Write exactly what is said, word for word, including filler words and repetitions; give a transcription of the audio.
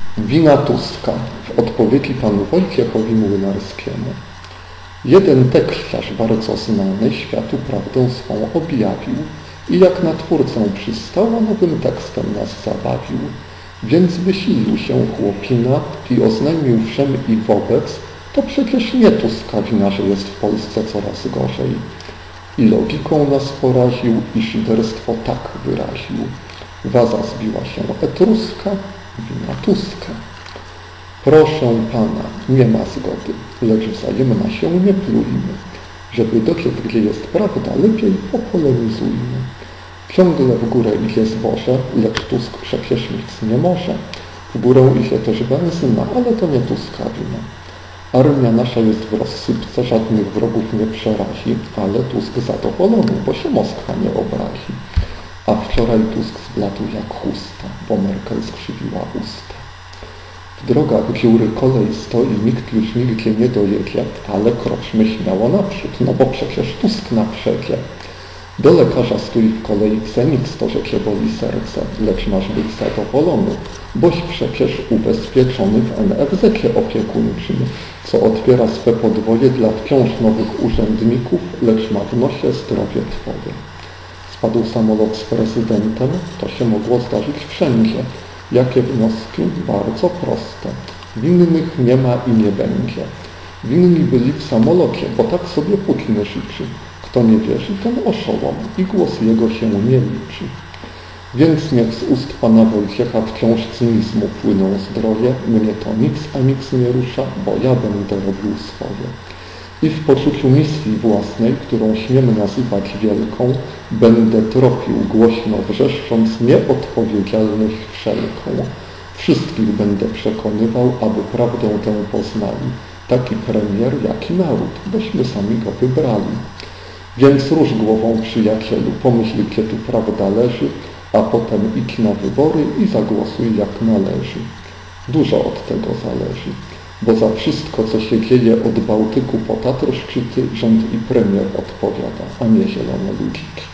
Wina Tuska w odpowiedzi panu Wojciechowi Młynarskiemu. Jeden tekściarz bardzo znany światu prawdę swą objawił i jak na twórcę przystał, a nowym tekstem nas zabawił. Więc wysilił się chłopina i oznajmił wszem i wobec, to przecież nie Tuska wina, że jest w Polsce coraz gorzej. I logiką nas poraził, i szyderstwo tak wyraził. Waza zbiła się etruska, wina Tuska. Proszę pana, nie ma zgody, lecz wzajemna się nie plujmy. Żeby dociec, gdzie jest prawda, lepiej popolemizujmy. Ciągle w górę idzie zboże, lecz Tusk przecież nic nie może. W górę idzie też benzyna, ale to nie Tuska wina. Armia nasza jest w rozsypce, żadnych wrogów nie przerazi, ale Tusk zadowolony, bo się Moskwa nie obrazi. A wczoraj Tusk zbladł jak chusta, bo Merkel skrzywiła usta. W drogach dziury kolej stoi, nikt już nigdzie nie dojedzie, ale kroczmy śmiało naprzód, no bo przecież Tusk na przedzie. Do lekarza stój w kolejce, nic to, że cię boli serce, lecz masz być zadowolony, boś przecież ubezpieczony w en ef zecie opiekuńczym, co otwiera swe podwoje dla wciąż nowych urzędników, lecz ma w nosie zdrowie twoje. Spadł samolot z prezydentem, to się mogło zdarzyć wszędzie. Jakie wnioski? Bardzo proste. Winnych nie ma i nie będzie. Winni byli w samolocie, bo tak sobie Putin życzy. Kto nie wierzy, ten oszołom i głos jego się nie liczy. Więc niech z ust pana Wojciecha wciąż cynizmu płyną zdroje, mnie to nic a nic nie rusza, bo ja będę robił swoje. I w poczuciu misji własnej, którą śmiem nazywać wielką, będę tropił głośno wrzeszcząc nieodpowiedzialność wszelką. Wszystkich będę przekonywał, aby prawdę tę poznali. Taki premier, jak i naród, bośmy sami go wybrali. Więc rusz głową, przyjacielu, pomyśl, gdzie tu prawda leży, a potem idź na wybory i zagłosuj jak należy. Dużo od tego zależy, bo za wszystko, co się dzieje od Bałtyku po Tatry szczyty, rząd i premier odpowiada, a nie zielone ludziki.